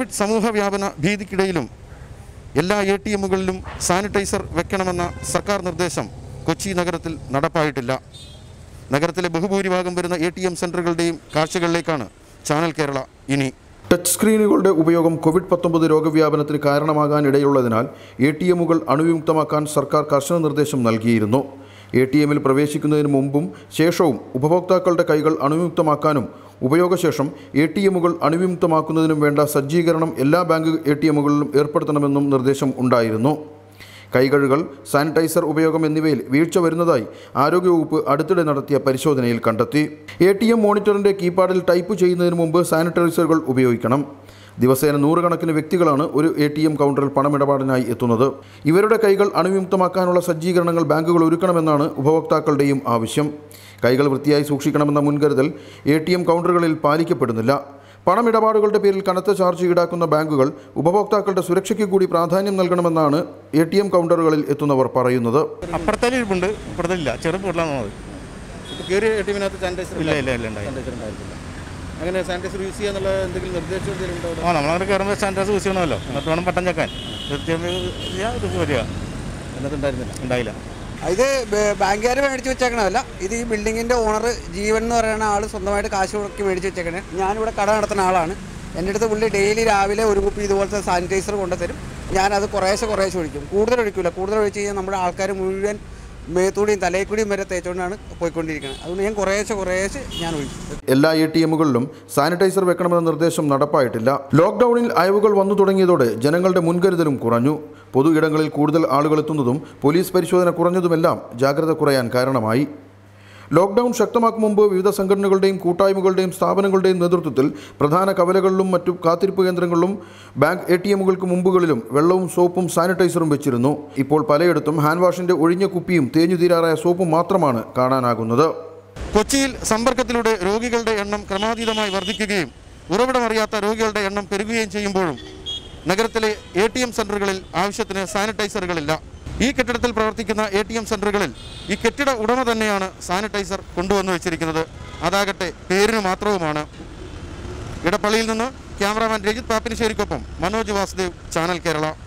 Covid സമൂഹ വ്യാപന ഭീതിക്കിടയിലും എല്ലാ ATMകളിലും സാനിറ്റൈസർ വെക്കണമെന്ന സർക്കാർ നിർദ്ദേശം കൊച്ചി നഗരത്തിൽ നടപ്പായിട്ടില്ല. നഗരത്തിലെ ബഹുഭൂരിഭാഗം വരുന്ന ATM സെൻ്ററുകളുടെയും കാഴ്ചകളിലേക്കാണ് ചാനൽ കേരള ഇനി. ടച്ച് സ്ക്രീനുകളുടെ ഉപയോഗം കോവിഡ്-19 രോഗവ്യാപനത്തിന് കാരണമാകാൻ ഇടയുള്ളതിനാൽ ATMകൾ അണുവിമുക്തമാക്കാൻ സർക്കാർ കർശന നിർദ്ദേശം നൽകിയിരുന്നു. ATMൽ പ്രവേശിക്കുന്നതിന് മുമ്പും ശേഷവും ഉപഭോക്താക്കളുടെ കൈകൾ അണുവിമുക്തമാക്കാനും ഉപയോഗശേഷം ATMകൾ അണുവിമുക്തമാക്കുന്നതിനും വേണ്ട സജ്ജീകരണം എല്ലാ ബാങ്ക് ATMകളിലും ഏർപ്പെടുത്തണമെന്നും നിർദ്ദേശം ഉണ്ടായിരുന്നു. കൈകഴുകൽ, സാനിറ്റൈസർ ഉപയോഗം എന്നിവയിൽ വീഴ്ച വരുന്നതായി ആരോഗ്യവകുപ്പ് അടുത്തിടെ നടത്തിയ പരിശോധനയിൽ കണ്ടെത്തി. ATM മോണിറ്ററിൻ്റെ കീപാഡിൽ ടൈപ്പ് ചെയ്യുന്നതിന് മുമ്പ് സാനിറ്റൈസറുകൾ ഉപയോഗിക്കണം. ദിവസേന നൂറുകണക്കിന് വ്യക്തികളാണ് ഒരു ATM കൗണ്ടറിൽ പണമിടപാടിനായി എത്തുന്നത്. ഇവരുടെ കൈകൾ അണുവിമുക്തമാക്കാനുള്ള സജ്ജീകരണങ്ങൾ ബാങ്കുകൾ ഒരുക്കണമെന്നാണ് ഉപഭോക്താക്കളുടെയും ആവശ്യം. കൈകൾ വൃത്തിയായി സൂക്ഷിക്കണമെന്ന മുൻകരുതൽ ATM കൗണ്ടറുകളിൽ പാലിക്കപ്പെടുന്നില്ല. പണമിടപാടുകളുടെ പേരിൽ കനത്ത ചാർജ് ഈടാക്കുന്ന ബാങ്കുകൾ ഉപഭോക്താക്കളുടെ സുരക്ഷയ്ക്ക് കൂടി പ്രാധാന്യം നൽകണമെന്നാണ് ATM കൗണ്ടറുകളിൽ എത്തുന്നവർ പറയുന്നത്. അങ്ങനെ സാനിറ്റൈസർ യൂസ് ചെയ്യാനുള്ള എന്തെങ്കിലും നിർദ്ദേശം നമ്മളങ്ങനെ കയറുമ്പോൾ സാനിറ്റൈസർ യൂസ് ചെയ്യണമല്ലോ, എന്നിട്ട് വേണം പട്ടം ചക്കാൻ. ഉണ്ടായില്ല. ഇത് ബാങ്കുകാർ മേടിച്ച് വെച്ചേക്കണമല്ല, ഇത് ഈ ബിൽഡിങ്ങിൻ്റെ ഓണർ ജീവൻ എന്ന് പറയുന്ന ആൾ സ്വന്തമായിട്ട് കാശ് മുടക്കി മേടിച്ച് വെച്ചേക്കണേ. ഞാനിവിടെ കട നടത്തുന്ന ആളാണ്. എൻ്റെ അടുത്ത് പുള്ളി ഡെയിലി രാവിലെ ഒരു കുപ്പി ഇതുപോലത്തെ സാനിറ്റൈസർ കൊണ്ടുതരും. ഞാനത് കുറേശ്ശെ ഒഴിക്കും. കൂടുതൽ ഒഴിച്ച് കഴിഞ്ഞാൽ നമ്മുടെ ആൾക്കാർ മുഴുവൻ മേത്തൂടിയും തലയിൽക്കൂടിയും വരെ തേച്ചുകൊണ്ടാണ് പോയിക്കൊണ്ടിരിക്കുന്നത്. അതുകൊണ്ട് ഞാൻ കുറേശ്ശെ ഞാൻ ഒഴിക്കും. എല്ലാ ATMകളിലും സാനിറ്റൈസർ വെക്കണമെന്ന നിർദ്ദേശം നടപ്പായിട്ടില്ല. ലോക്ക്ഡൌണിൽ അയവുകൾ വന്നു തുടങ്ങിയതോടെ ജനങ്ങളുടെ മുൻകരുതലും കുറഞ്ഞു. പൊതു ഇടങ്ങളിൽ കൂടുതൽ ആളുകൾ എത്തുന്നതും പോലീസ് പരിശോധന കുറഞ്ഞതുമെല്ലാം ജാഗ്രത കുറയാൻ കാരണമായി. ലോക്ക്ഡൌൺ ശക്തമാക്കും മുമ്പ് വിവിധ സംഘടനകളുടെയും കൂട്ടായ്മകളുടെയും സ്ഥാപനങ്ങളുടെയും നേതൃത്വത്തിൽ പ്രധാന കവലകളിലും മറ്റു കാത്തിരിപ്പ് കേന്ദ്രങ്ങളിലും ബാങ്ക് ATMകൾക്ക് മുമ്പുകളിലും വെള്ളവും സോപ്പും സാനിറ്റൈസറും വെച്ചിരുന്നു. ഇപ്പോൾ പലയിടത്തും ഹാൻഡ് വാഷിൻ്റെ ഒഴിഞ്ഞ കുപ്പിയും തേഞ്ഞു തീരാറായ സോപ്പും മാത്രമാണ് കാണാനാകുന്നത്. കൊച്ചിയിൽ സമ്പർക്കത്തിലൂടെ രോഗികളുടെ എണ്ണം ക്രമാതീതമായി വർദ്ധിക്കുകയും ഉറവിടമറിയാത്ത രോഗികളുടെ എണ്ണം പെരുകുകയും ചെയ്യുമ്പോഴും നഗരത്തിലെ ATM സെൻ്ററുകളിൽ ആവശ്യത്തിന് സാനിറ്റൈസറുകളില്ല. ഈ കെട്ടിടത്തിൽ പ്രവർത്തിക്കുന്ന ATM സെൻ്ററുകളിൽ ഈ കെട്ടിട ഉടമ തന്നെയാണ് സാനിറ്റൈസർ കൊണ്ടുവന്നു വെച്ചിരിക്കുന്നത്. അതാകട്ടെ പേരിന് മാത്രവുമാണ്. ഇടപ്പള്ളിയിൽ നിന്ന് ക്യാമറാമാൻ രജിത് പാപ്പിനിശ്ശേരിക്കൊപ്പം മനോജ് വാസുദേവ്, ചാനൽ കേരള.